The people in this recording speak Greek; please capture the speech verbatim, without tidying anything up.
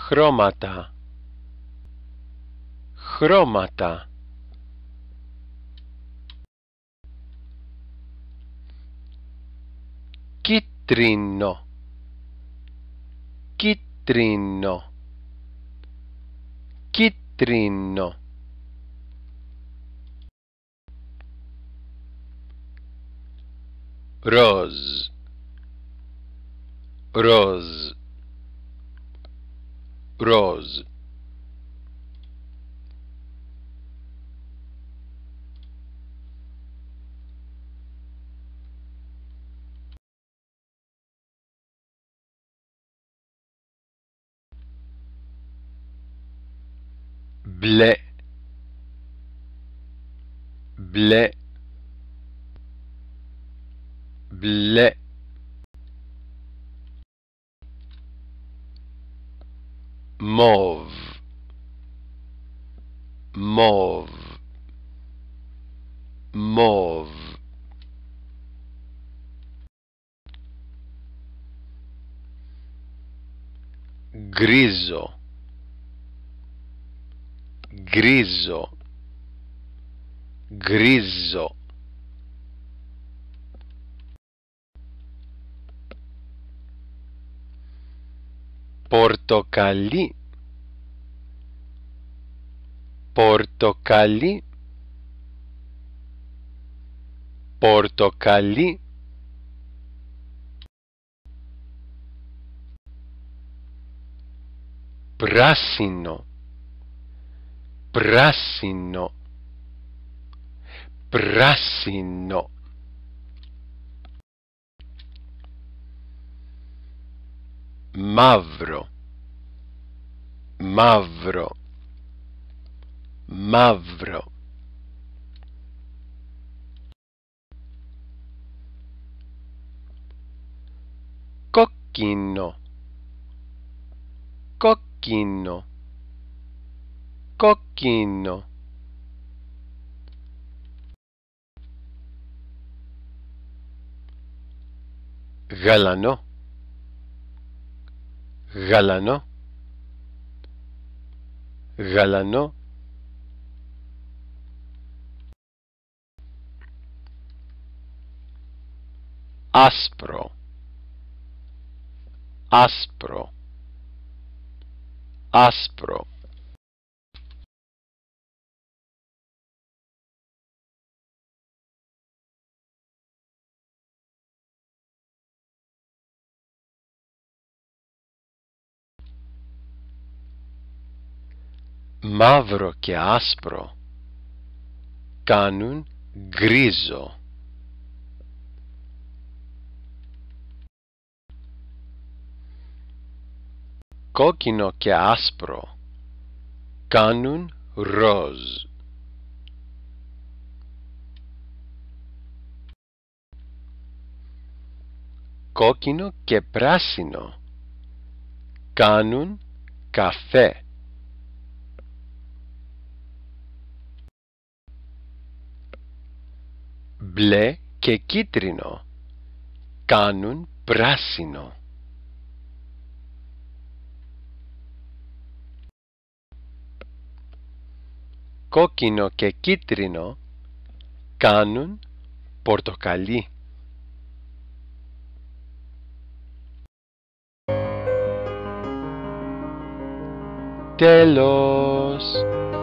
χρώματα, χρώματα. Κίτρινο, κίτρινο, κίτρινο. Ροζ, ροζ, ροζ. Μπλε, μπλε, μπλε. Μόβ, μόβ, μόβ. Γκρίζο, γκρίζο, γκρίζο. Πορτοκαλί, πορτοκαλί, πορτοκαλί. Πράσινο, πράσινο, πράσινο. Μαύρο, μαύρο, μαύρο. Κόκκινο, κόκκινο, κόκκινο. Γαλανό, γαλανό, γαλανό. Άσπρο, άσπρο, άσπρο. Μαύρο και άσπρο κάνουν γκρίζο. Κόκκινο και άσπρο κάνουν ροζ. Κόκκινο και πράσινο κάνουν καφέ. Μπλε και κίτρινο κάνουν πράσινο. Κόκκινο και κίτρινο κάνουν πορτοκαλί. Τέλος.